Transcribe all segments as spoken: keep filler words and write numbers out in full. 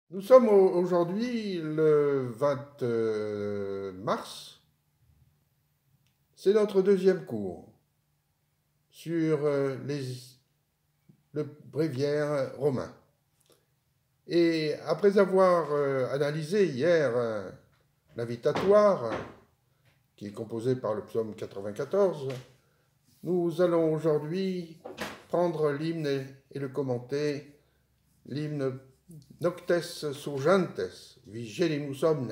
Nous sommes au- aujourd'hui le vingt mars. C'est notre deuxième cours sur euh, les, le bréviaire romain. Et après avoir euh, analysé hier euh, l'invitatoire, qui est composé par le psaume quatre-vingt-quatorze, nous allons aujourd'hui prendre l'hymne et, et le commenter, l'hymne Noctes surgentes, vigilimus omnes.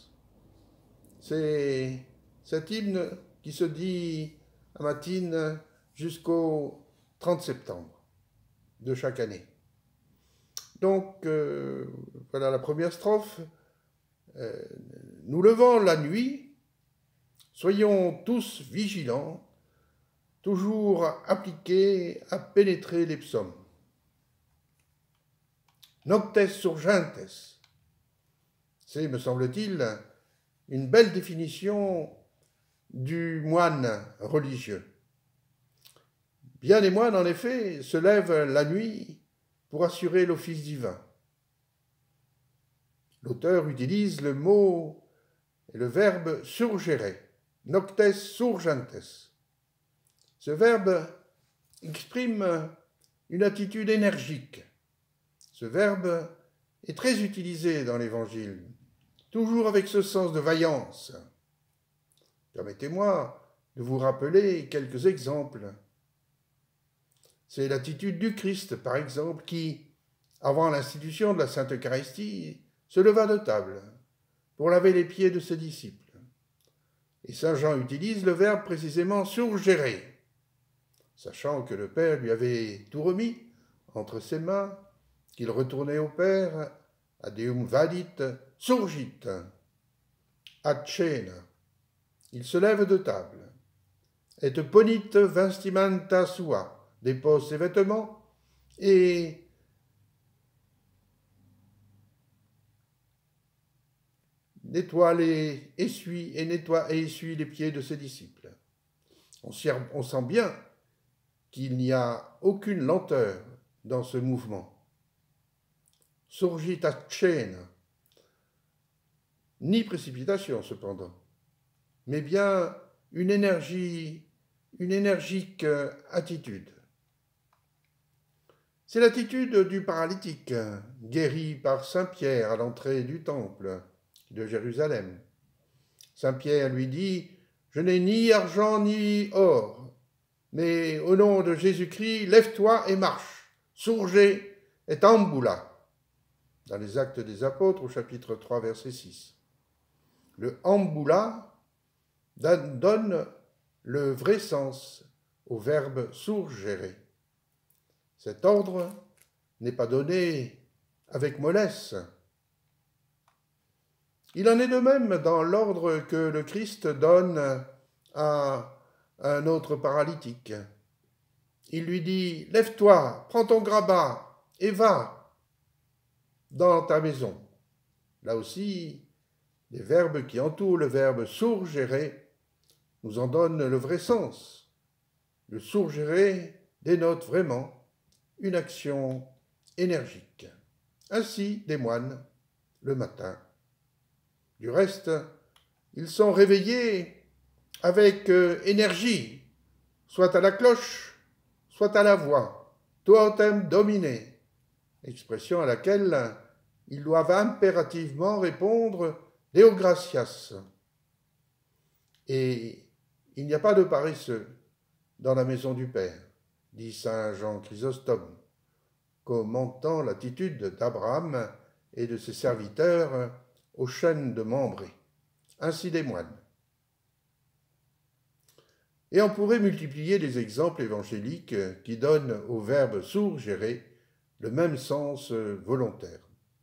C'est cet hymne qui se dit à matine jusqu'au trente septembre de chaque année. Donc, euh, voilà la première strophe. Euh, nous levant la nuit, soyons tous vigilants, toujours appliqués à pénétrer les psaumes. Noctes surgentes, c'est, me semble-t-il, une belle définition du moine religieux. Bien des moines, en effet, se lèvent la nuit pour assurer l'office divin. L'auteur utilise le mot et le verbe surgere, noctes surgentes. Ce verbe exprime une attitude énergique. Ce verbe est très utilisé dans l'Évangile, toujours avec ce sens de vaillance. Permettez-moi de vous rappeler quelques exemples. C'est l'attitude du Christ, par exemple, qui, avant l'institution de la Sainte Eucharistie, se leva de table pour laver les pieds de ses disciples. Et saint Jean utilise le verbe précisément surgérer, sachant que le Père lui avait tout remis entre ses mains, qu'il retournait au Père, Adeum vadit, surgit, ad cena. Il se lève de table. Et ponit vestimenta sua, dépose ses vêtements et nettoie les, essuie et nettoie et essuie les pieds de ses disciples. On, on sent bien qu'il n'y a aucune lenteur dans ce mouvement. Surgit a cena, ni précipitation cependant, mais bien une énergie, une énergique attitude. C'est l'attitude du paralytique, guéri par saint Pierre à l'entrée du temple de Jérusalem. Saint Pierre lui dit, « Je n'ai ni argent ni or, mais au nom de Jésus-Christ, lève-toi et marche, surge et ambula » dans les Actes des Apôtres au chapitre trois, verset six. Le ambula donne le vrai sens au verbe surgere. Cet ordre n'est pas donné avec mollesse. Il en est de même dans l'ordre que le Christ donne à un autre paralytique. Il lui dit, « Lève-toi, prends ton grabat et va dans ta maison. » Là aussi, les verbes qui entourent le verbe surgere nous en donnent le vrai sens. Le surgere dénote vraiment une action énergique. Ainsi, les moines, le matin. Du reste, ils sont réveillés avec euh, énergie, soit à la cloche, soit à la voix, totem domine, expression à laquelle ils doivent impérativement répondre Deo gratias. Et il n'y a pas de paresseux dans la maison du Père, dit saint Jean Chrysostome, commentant l'attitude d'Abraham et de ses serviteurs aux chênes de Mambré, ainsi des moines. Et on pourrait multiplier des exemples évangéliques qui donnent au verbe surgere le même sens volontaire.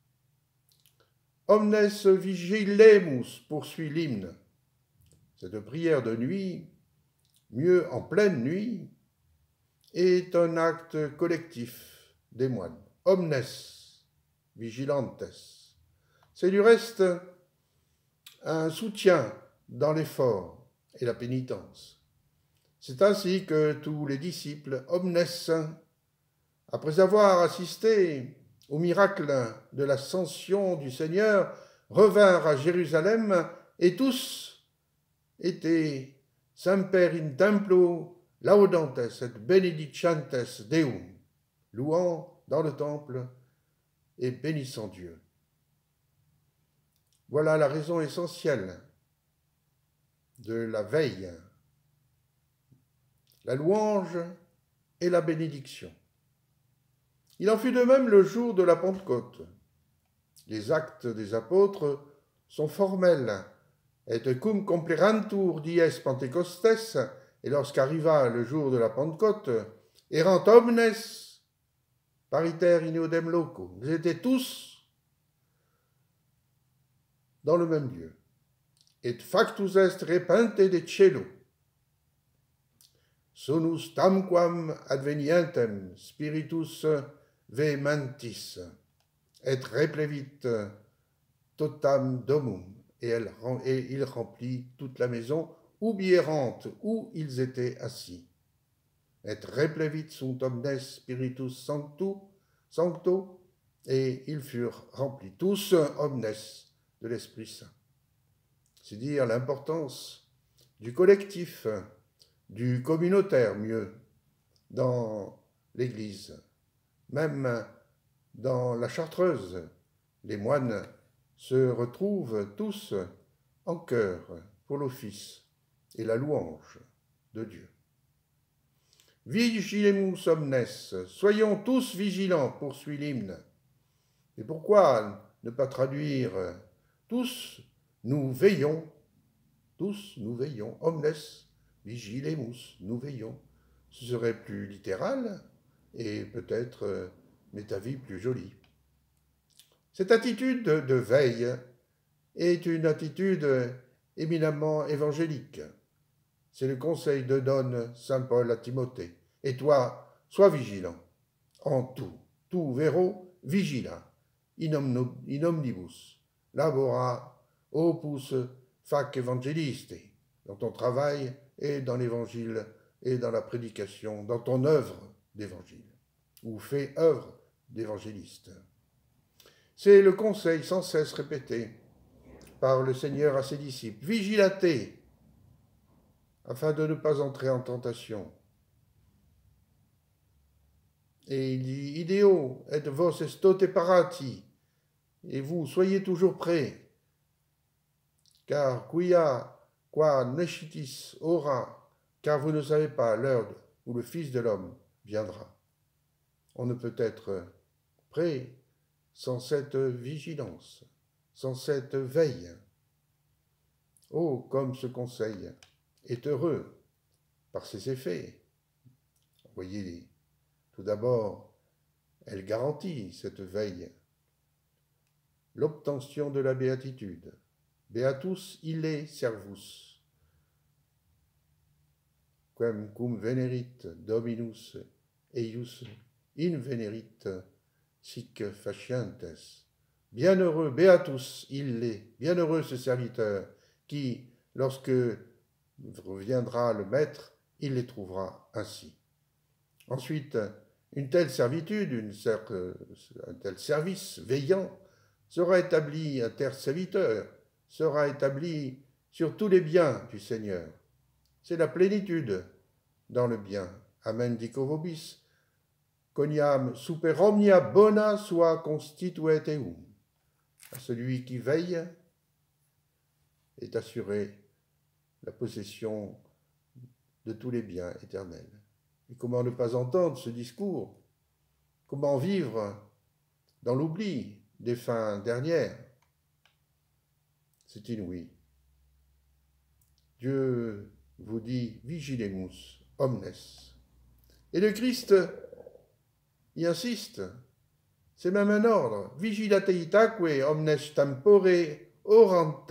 Omnes vigilemus, poursuit l'hymne. Cette prière de nuit, mieux en pleine nuit, est un acte collectif des moines. Omnes vigilantes. C'est du reste un soutien dans l'effort et la pénitence. C'est ainsi que tous les disciples, omnes, après avoir assisté au miracle de l'ascension du Seigneur, revinrent à Jérusalem et tous étaient semper in templo laudantes et benedicentes Deum, louant dans le temple et bénissant Dieu. Voilà la raison essentielle de la veille, la louange et la bénédiction. Il en fut de même le jour de la Pentecôte. Les actes des apôtres sont formels. Et cum complerantur dies Pentecostes, et lorsqu'arriva le jour de la Pentecôte, erant omnes pariter in eodem loco. Ils étaient tous dans le même lieu. Et factus est repente de cielo. Sonus tamquam advenientem spiritus vehementis, et replevit totam domum, et, elle, et il remplit toute la maison, ubi errant, où ils étaient assis. Et replevit sunt omnes spiritus sanctu, sancto, et ils furent remplis tous, omnes, de l'Esprit Saint. C'est dire l'importance du collectif, du communautaire mieux, dans l'Église. Même dans la Chartreuse, les moines se retrouvent tous en chœur pour l'office et la louange de Dieu. Vigilemus omnes, soyons tous vigilants, poursuit l'hymne. Et pourquoi ne pas traduire tous nous veillons, tous nous veillons, omnes vigilemus, nous veillons. Ce serait plus littéral et peut-être métavie plus jolie. Cette attitude de veille est une attitude éminemment évangélique. C'est le conseil de donne saint Paul à Timothée. Et toi, sois vigilant en tout. Tu vero vigila, in, omno, in omnibus, labora opus fac evangeliste, dans ton travail et dans l'évangile et dans la prédication, dans ton œuvre d'évangile, ou fais œuvre d'évangéliste. C'est le conseil sans cesse répété par le Seigneur à ses disciples. Vigilatez, afin de ne pas entrer en tentation. Et il dit, ideo et vos estote parati, et vous, soyez toujours prêts, car quia qua nescitis ora, car vous ne savez pas l'heure où le Fils de l'homme viendra. On ne peut être prêt sans cette vigilance, sans cette veille. Oh, comme ce conseil est heureux par ses effets. Voyez, tout d'abord, elle garantit cette veille, l'obtention de la béatitude. Beatus ille servus, quem cum venerit Dominus eius invenerit sic facientes. Bienheureux, beatus ille, bienheureux ce serviteur qui, lorsque reviendra le maître, il les trouvera ainsi. Ensuite, une telle servitude, une cer- un tel service veillant sera établi, un tel serviteur sera établi sur tous les biens du Seigneur. C'est la plénitude dans le bien. Amen dico vobis, coniam super omnia bona sua constituet eum. À celui qui veille est assuré la possession de tous les biens éternels. Et comment ne pas entendre ce discours? Comment vivre dans l'oubli des fins dernières? C'est inouï. Dieu vous dit, vigilemus omnes. Et le Christ y insiste. C'est même un ordre. Vigilate itaque omnes tempore orante.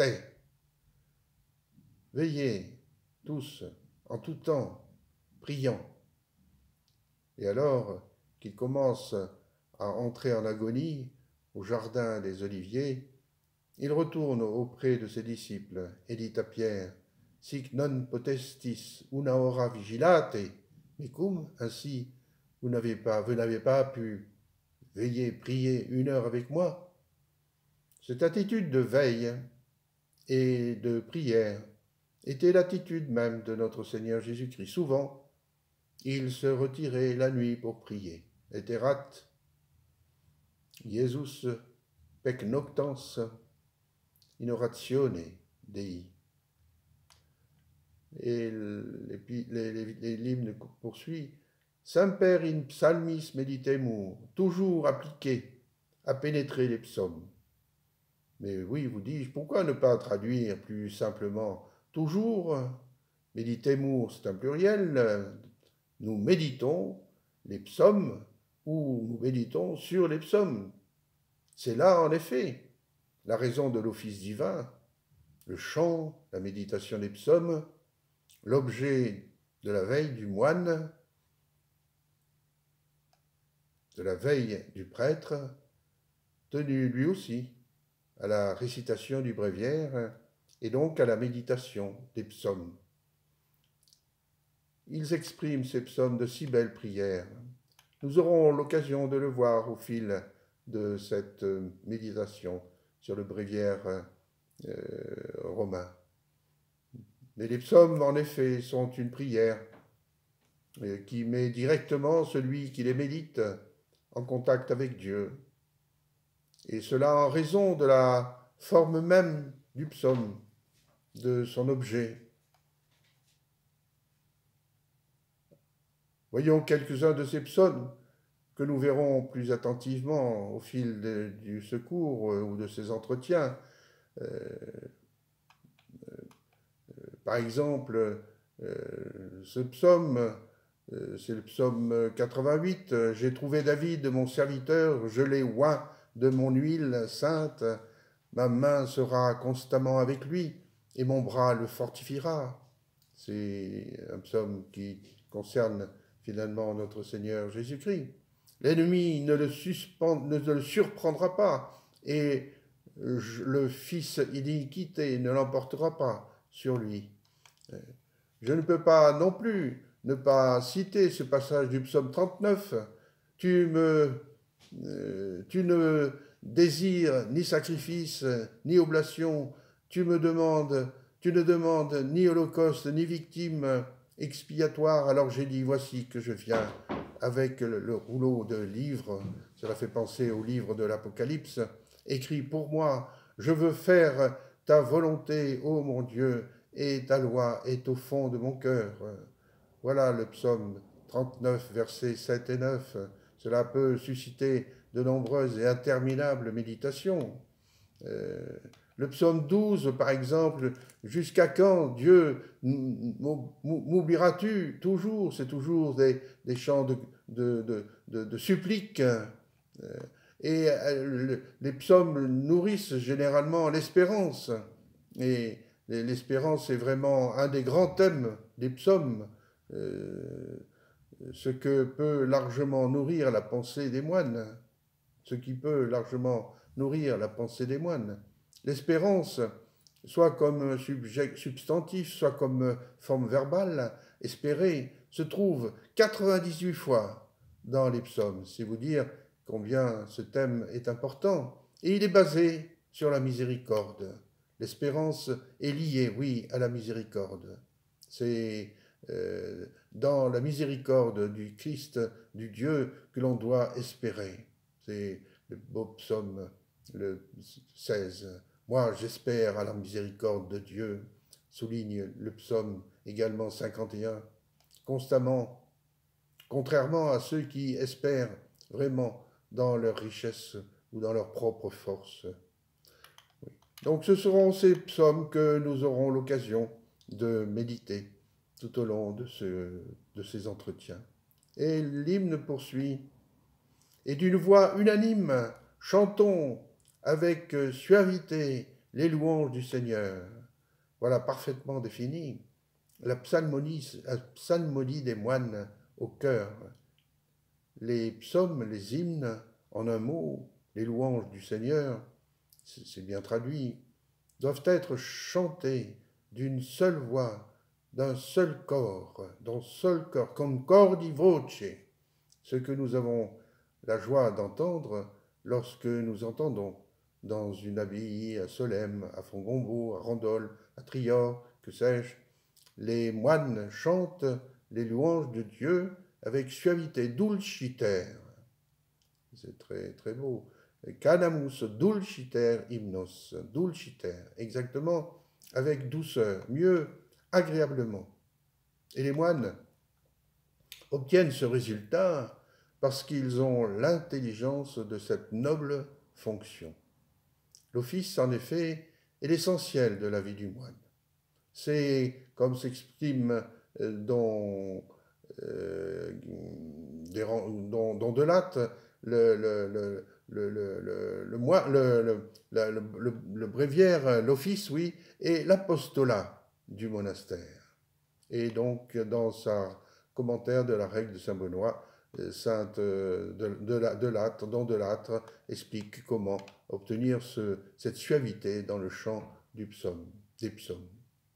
Veillez tous, en tout temps, priant. Et alors qu'il commence à entrer en agonie au jardin des Oliviers, il retourne auprès de ses disciples et dit à Pierre, sic non potestis una hora vigilate, mais cum, ainsi, vous n'avez pas, vous n'avez pas pu veillez, priez une heure avec moi. Cette attitude de veille et de prière était l'attitude même de notre Seigneur Jésus-Christ. Souvent, il se retirait la nuit pour prier. Eterat Jesus pec noctans in oratione Dei. Et l'hymne poursuit. Semper in psalmis meditemur, toujours appliqué à pénétrer les psaumes. Mais oui, vous dis-je, pourquoi ne pas traduire plus simplement toujours, meditemur, c'est un pluriel, nous méditons les psaumes ou nous méditons sur les psaumes. C'est là, en effet, la raison de l'office divin, le chant, la méditation des psaumes, l'objet de la veille du moine, de la veille du prêtre, tenu lui aussi à la récitation du bréviaire et donc à la méditation des psaumes. Ils expriment ces psaumes de si belles prières. Nous aurons l'occasion de le voir au fil de cette méditation sur le bréviaire euh, romain. Mais les psaumes, en effet, sont une prière qui met directement celui qui les médite en contact avec Dieu. Et cela en raison de la forme même du psaume, de son objet. Voyons quelques-uns de ces psaumes que nous verrons plus attentivement au fil de, du secours ou de ces entretiens. Euh, euh, par exemple, euh, ce psaume, euh, c'est le psaume quatre-vingt-huit, « J'ai trouvé David, mon serviteur, je l'ai oint de mon huile sainte, ma main sera constamment avec lui, et mon bras le fortifiera. » C'est un psaume qui concerne finalement notre Seigneur Jésus-Christ. L'ennemi ne le, suspend, ne le surprendra pas, et le fils iniquité ne l'emportera pas sur lui. Je ne peux pas non plus ne pas citer ce passage du psaume trente-neuf. Tu me, euh, tu ne désires ni sacrifice, ni oblation, tu me demandes, tu ne demandes ni holocauste, ni victime expiatoire. Alors j'ai dit, voici que je viens avec le, le rouleau de livres. Cela fait penser au livre de l'Apocalypse, écrit pour moi, je veux faire ta volonté, ô mon Dieu, et ta loi est au fond de mon cœur. Voilà le psaume trente-neuf, versets sept et neuf. Cela peut susciter de nombreuses et interminables méditations. Euh, le psaume douze, par exemple, jusqu'à quand, Dieu, m'oublieras-tu toujours? C'est toujours des, des chants de, de, de, de, de suppliques. Et les psaumes nourrissent généralement l'espérance. Et l'espérance est vraiment un des grands thèmes des psaumes, euh, ce que peut largement nourrir la pensée des moines, ce qui peut largement nourrir la pensée des moines. L'espérance, soit comme substantif, soit comme forme verbale, espérer, se trouve quatre-vingt-dix-huit fois dans les psaumes. C'est vous dire combien ce thème est important. Et il est basé sur la miséricorde. L'espérance est liée, oui, à la miséricorde. C'est euh, dans la miséricorde du Christ, du Dieu, que l'on doit espérer. C'est le beau psaume, le seize. Moi, j'espère à la miséricorde de Dieu, souligne le psaume également cinquante et un. Constamment, contrairement à ceux qui espèrent vraiment dans leur richesse ou dans leur propre force. Oui. Donc ce seront ces psaumes que nous aurons l'occasion de méditer tout au long de, ce, de ces entretiens. Et l'hymne poursuit. Et d'une voix unanime, chantons avec suavité les louanges du Seigneur. Voilà parfaitement défini la psalmodie, la psalmodie des moines au cœur. Les psaumes, les hymnes, en un mot, les louanges du Seigneur, c'est bien traduit, doivent être chantés d'une seule voix, d'un seul corps, d'un seul corps, comme cordi voce, ce que nous avons la joie d'entendre lorsque nous entendons dans une abbaye à Solesmes, à Fongombault, à Randolph, à Trior, que sais-je, les moines chantent les louanges de Dieu avec suavité, dulciter. C'est très, très beau. Canamus dulciter hymnos, dulciter, exactement, avec douceur, mieux, agréablement. Et les moines obtiennent ce résultat parce qu'ils ont l'intelligence de cette noble fonction. L'office, en effet, est l'essentiel de la vie du moine. C'est, comme s'exprime dans, euh, dans, dans Delatte, le, le, le, le, le, le, le, le, le, le, le bréviaire, l'office, oui, et l'apostolat du monastère. Et donc, dans sa commentaire de la règle de Saint Benoît, Sainte de, de, de Lattre, dans de Lattre, explique comment obtenir ce, cette suavité dans le chant du psaume, des psaumes.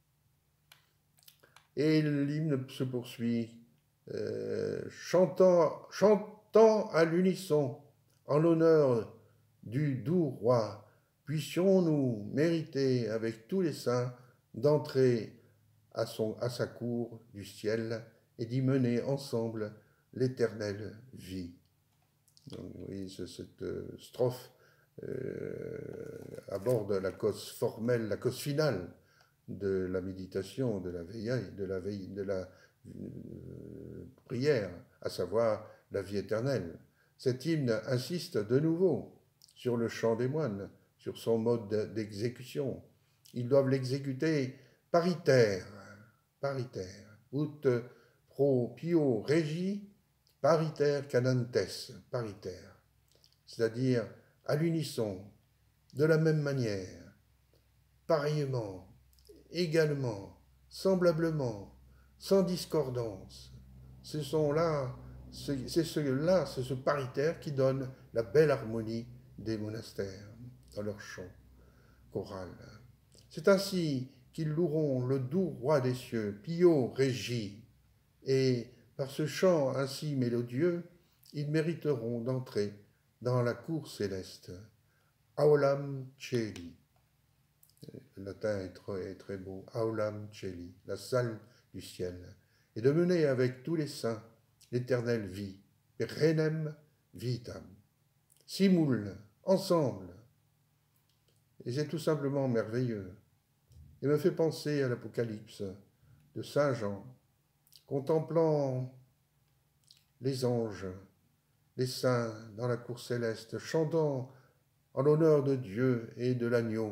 Et l'hymne se poursuit, euh, chantant, chantant à l'unisson, en l'honneur du doux roi, puissions-nous mériter avec tous les saints d'entrer à, son, à sa cour du ciel et d'y mener ensemble l'éternelle vie. Donc, oui, cette euh, strophe euh, aborde la cause formelle, la cause finale de la méditation, de la veille, de la, veille, de la euh, prière, à savoir la vie éternelle. Cet hymne insiste de nouveau sur le chant des moines, sur son mode d'exécution. Ils doivent l'exécuter paritaire, paritaire, ut pro pio regi, paritaire canantes, paritaire, c'est-à-dire à l'unisson, de la même manière, pareillement, également, semblablement, sans discordance. Ce sont là, c'est cela, c'est ce paritaire qui donne la belle harmonie des monastères dans leur chant choral. C'est ainsi qu'ils loueront le doux roi des cieux, Pio Régis, et par ce chant ainsi mélodieux, ils mériteront d'entrer dans la cour céleste. Aulam Celi. Le latin est très, est très beau. Aulam Celi, la salle du ciel. Et de mener avec tous les saints l'éternelle vie. Perennem vitam. Simul, ensemble. Et c'est tout simplement merveilleux. Et me fait penser à l'Apocalypse de Saint Jean, contemplant les anges, les saints dans la cour céleste, chantant en l'honneur de Dieu et de l'agneau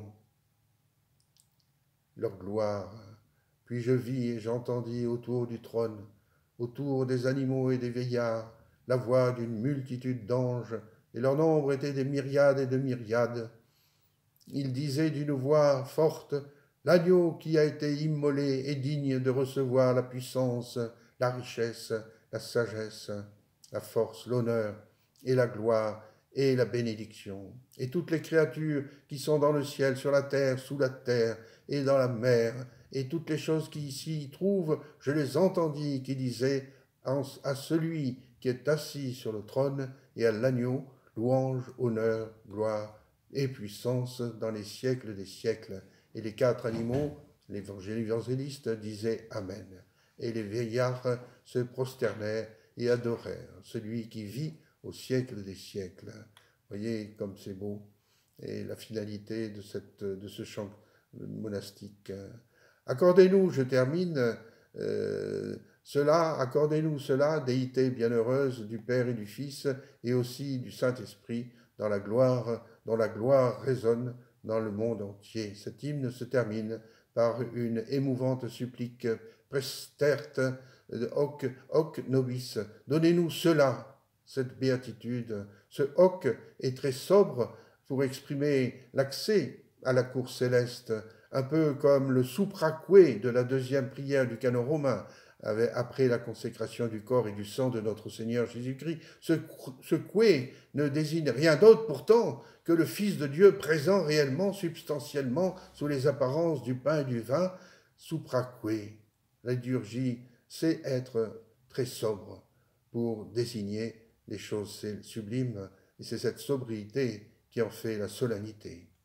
leur gloire. Puis je vis et j'entendis autour du trône, autour des animaux et des vieillards, la voix d'une multitude d'anges, et leur nombre était des myriades et de myriades. Ils disaient d'une voix forte, l'agneau qui a été immolé est digne de recevoir la puissance, la richesse, la sagesse, la force, l'honneur et la gloire et la bénédiction. Et toutes les créatures qui sont dans le ciel, sur la terre, sous la terre et dans la mer, et toutes les choses qui s'y trouvent, je les entendis qui disaient à celui qui est assis sur le trône et à l'agneau, louange, honneur, gloire et puissance dans les siècles des siècles. Et les quatre animaux, les évangélistes, disaient Amen. Et les vieillards se prosternèrent et adorèrent celui qui vit au siècle des siècles. Voyez comme c'est beau. Et la finalité de, cette, de ce chant monastique. Accordez-nous, je termine, euh, cela, accordez-nous cela, déité bienheureuse du Père et du Fils, et aussi du Saint-Esprit, dans la gloire, dont la gloire résonne dans le monde entier. Cet hymne se termine par une émouvante supplique, prestert hoc, hoc nobis, donnez-nous cela, cette béatitude. Ce hoc est très sobre pour exprimer l'accès à la cour céleste, un peu comme le supraque de la deuxième prière du canon romain, après la consécration du corps et du sang de notre Seigneur Jésus-Christ. Ce, ce que ne désigne rien d'autre pourtant que le Fils de Dieu présent réellement, substantiellement, sous les apparences du pain et du vin, supraque. La liturgie, c'est être très sobre pour désigner les choses sublimes, et c'est cette sobriété qui en fait la solennité.